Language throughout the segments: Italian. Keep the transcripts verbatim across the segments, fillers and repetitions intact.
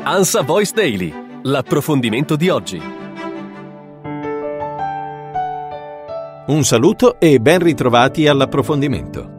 ANSA Voice Daily, l'approfondimento di oggi. Un saluto e ben ritrovati all'approfondimento.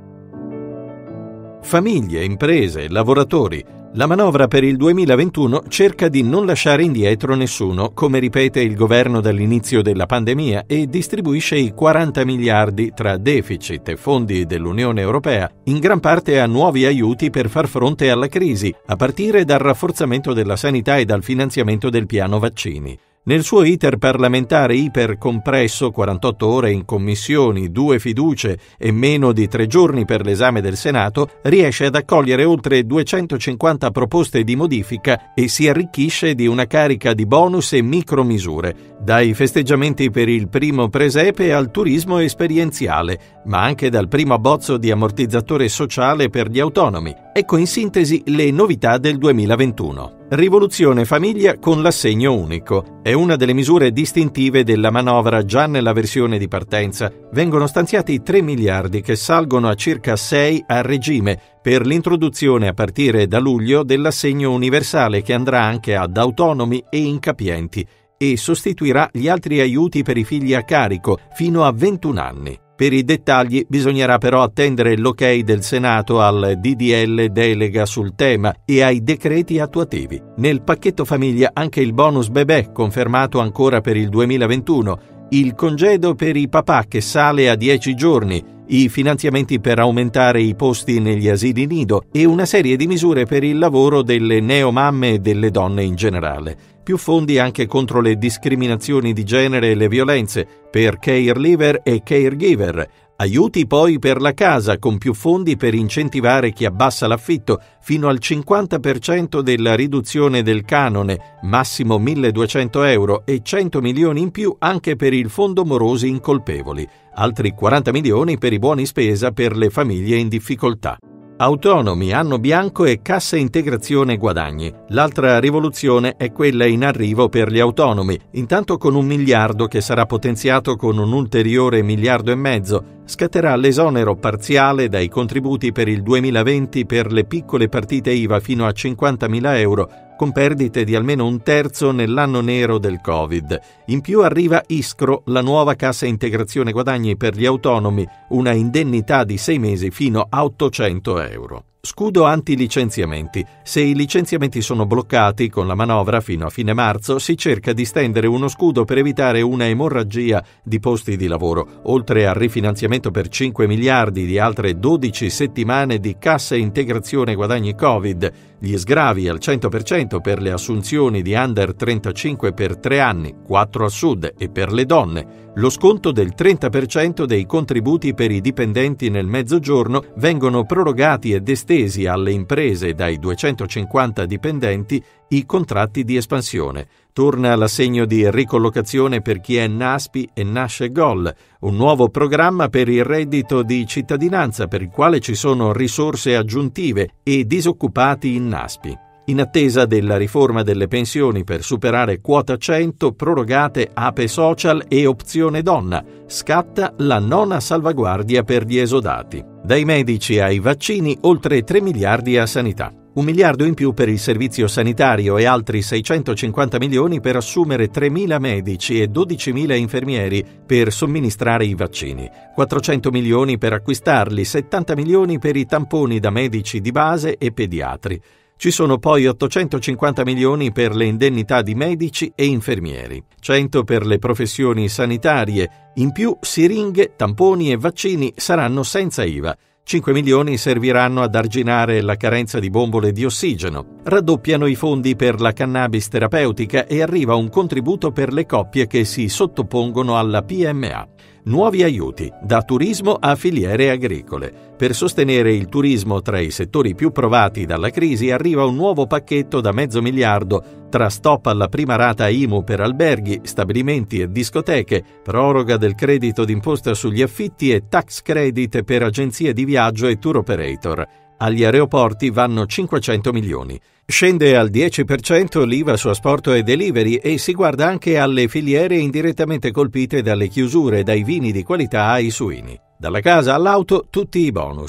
Famiglie, imprese, lavoratori. La manovra per il duemilaventuno cerca di non lasciare indietro nessuno, come ripete il governo dall'inizio della pandemia, e distribuisce i quaranta miliardi tra deficit e fondi dell'Unione Europea, in gran parte a nuovi aiuti per far fronte alla crisi, a partire dal rafforzamento della sanità e dal finanziamento del piano vaccini. Nel suo iter parlamentare ipercompresso, quarantotto ore in commissioni, due fiducie e meno di tre giorni per l'esame del Senato, riesce ad accogliere oltre duecentocinquanta proposte di modifica e si arricchisce di una carica di bonus e micromisure, dai festeggiamenti per il primo presepe al turismo esperienziale, ma anche dal primo abbozzo di ammortizzatore sociale per gli autonomi. Ecco in sintesi le novità del duemilaventuno. Rivoluzione famiglia con l'assegno unico. È una delle misure distintive della manovra già nella versione di partenza. Vengono stanziati tre miliardi che salgono a circa sei a regime per l'introduzione a partire da luglio dell'assegno universale che andrà anche ad autonomi e incapienti e sostituirà gli altri aiuti per i figli a carico fino a ventuno anni. Per i dettagli bisognerà però attendere l'ok del Senato al D D L delega sul tema e ai decreti attuativi. Nel pacchetto famiglia anche il bonus bebè confermato ancora per il duemilaventuno, il congedo per i papà che sale a dieci giorni, i finanziamenti per aumentare i posti negli asili nido e una serie di misure per il lavoro delle neomamme e delle donne in generale. Più fondi anche contro le discriminazioni di genere e le violenze, per caregiver e caregiver. Aiuti poi per la casa, con più fondi per incentivare chi abbassa l'affitto, fino al cinquanta per cento della riduzione del canone, massimo milleduecento euro e cento milioni in più anche per il fondo morosi incolpevoli. Altri quaranta milioni per i buoni spesa per le famiglie in difficoltà. Autonomi, anno bianco e cassa integrazione guadagni. L'altra rivoluzione è quella in arrivo per gli autonomi, intanto con un miliardo che sarà potenziato con un ulteriore miliardo e mezzo. Scatterà l'esonero parziale dai contributi per il duemilaventi per le piccole partite I V A fino a cinquantamila euro, con perdite di almeno un terzo nell'anno nero del Covid. In più arriva Iskro, la nuova cassa integrazione guadagni per gli autonomi, una indennità di sei mesi fino a ottocento euro. Scudo anti-licenziamenti. Se i licenziamenti sono bloccati con la manovra fino a fine marzo, si cerca di stendere uno scudo per evitare una emorragia di posti di lavoro, oltre al rifinanziamento per cinque miliardi di altre dodici settimane di cassa integrazione guadagni Covid, gli sgravi al cento per cento per le assunzioni di under trentacinque per tre anni, quattro al sud e per le donne, lo sconto del trenta per cento dei contributi per i dipendenti nel mezzogiorno vengono prorogati ed estesi alle imprese dai duecentocinquanta dipendenti i contratti di espansione. Torna l'assegno di ricollocazione per chi è NASPI e Nasce Gol, un nuovo programma per il reddito di cittadinanza per il quale ci sono risorse aggiuntive e disoccupati in NASPI. In attesa della riforma delle pensioni per superare quota cento, prorogate A P E Social e Opzione Donna, scatta la nona salvaguardia per gli esodati. Dai medici ai vaccini, oltre tre miliardi a sanità. Un miliardo in più per il servizio sanitario e altri seicentocinquanta milioni per assumere tremila medici e dodicimila infermieri per somministrare i vaccini, quattrocento milioni per acquistarli, settanta milioni per i tamponi da medici di base e pediatri. Ci sono poi ottocentocinquanta milioni per le indennità di medici e infermieri, cento per le professioni sanitarie, in più siringhe, tamponi e vaccini saranno senza I V A. cinque milioni serviranno ad arginare la carenza di bombole di ossigeno. Raddoppiano i fondi per la cannabis terapeutica e arriva un contributo per le coppie che si sottopongono alla P M A. Nuovi aiuti, da turismo a filiere agricole. Per sostenere il turismo tra i settori più provati dalla crisi arriva un nuovo pacchetto da mezzo miliardo tra stop alla prima rata I M U per alberghi, stabilimenti e discoteche, proroga del credito d'imposta sugli affitti e tax credit per agenzie di viaggio e tour operator. Agli aeroporti vanno cinquecento milioni. Scende al dieci per cento l'I V A su asporto e delivery e si guarda anche alle filiere indirettamente colpite dalle chiusure, dai vini di qualità ai suini. Dalla casa all'auto tutti i bonus.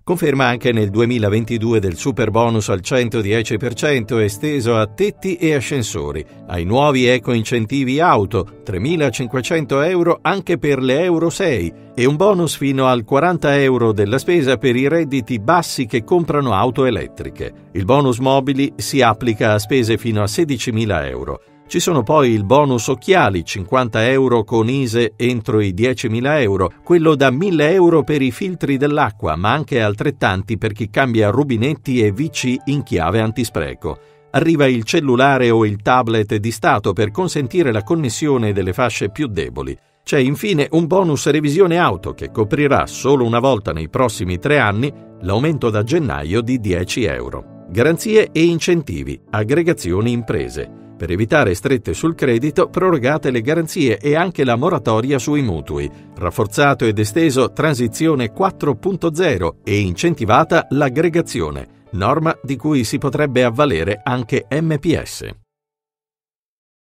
Conferma anche nel duemilaventidue del super bonus al centodieci per cento esteso a tetti e ascensori, ai nuovi eco-incentivi auto, tremilacinquecento euro anche per le Euro sei e un bonus fino al quaranta euro della spesa per i redditi bassi che comprano auto elettriche. Il bonus mobili si applica a spese fino a sedicimila euro. Ci sono poi il bonus occhiali, cinquanta euro con I S E entro i diecimila euro, quello da mille euro per i filtri dell'acqua, ma anche altrettanti per chi cambia rubinetti e V C in chiave antispreco. Arriva il cellulare o il tablet di Stato per consentire la connessione delle fasce più deboli. C'è infine un bonus revisione auto che coprirà solo una volta nei prossimi tre anni l'aumento da gennaio di dieci euro. Garanzie e incentivi, aggregazioni imprese. Per evitare strette sul credito, prorogate le garanzie e anche la moratoria sui mutui. Rafforzato ed esteso Transizione quattro punto zero e incentivata l'aggregazione, norma di cui si potrebbe avvalere anche M P S.